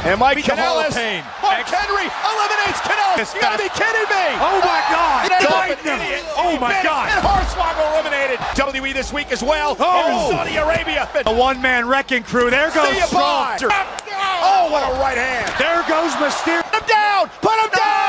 And Mike Canales, Pain. Mark Henry eliminates Canales. You gotta be kidding me! Oh my God! Oh my God! And Hornswoggle eliminated. WWE this week as well. Oh. In Saudi Arabia. A one-man wrecking crew. There goes See you, Strong. bye. Oh, what a right hand! There goes Mysterio. Put him down! Put him down!